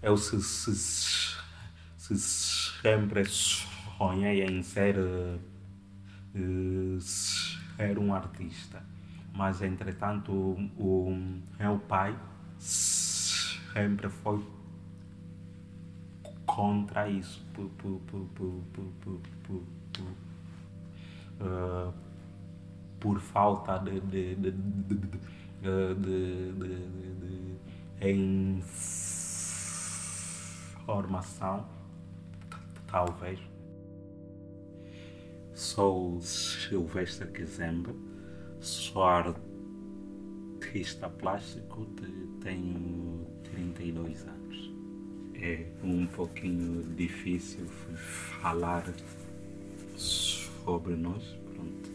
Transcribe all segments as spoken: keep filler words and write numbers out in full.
eu se, se, se sempre sonhei em ser, uh, ser um artista, mas entretanto o, o meu pai sempre foi contra isso por, por, por, por, por, por, por, por, uh, por falta de, de, de, de, de, de, de, de, de informação, talvez. Sou Silvestre Kizembe, sou artista plástico, tenho trinta e dois anos. É um pouquinho difícil falar sobre nós, pronto.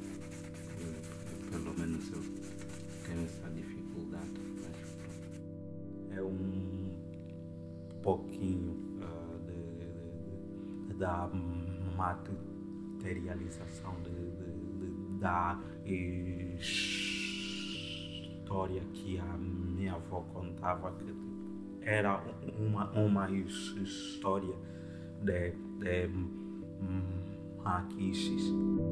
Pelo menos eu tenho essa dificuldade, mas pronto. É um pouquinho uh, de, de, de, da materialização de, de, de, da história que a minha avó contava, que era uma, uma história de, de maquiches.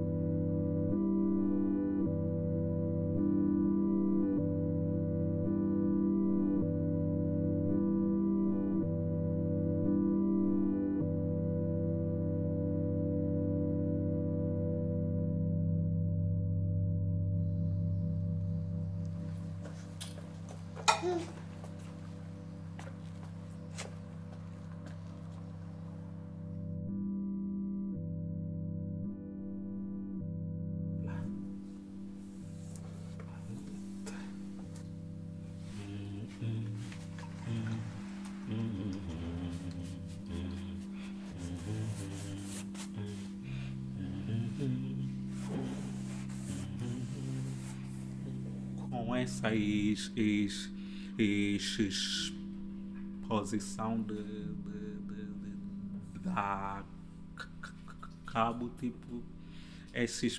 Com essa ex, ex, ex, exposição de, de, de, de, da cabo, tipo, esses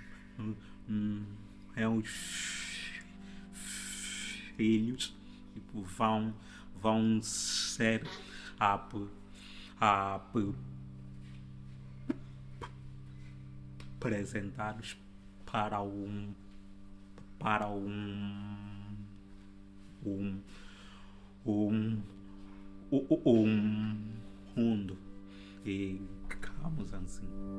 meus filhos, tipo, vão, vão ser ap, ap, apresentados para um para um um um um, um mundo, e ficamos assim.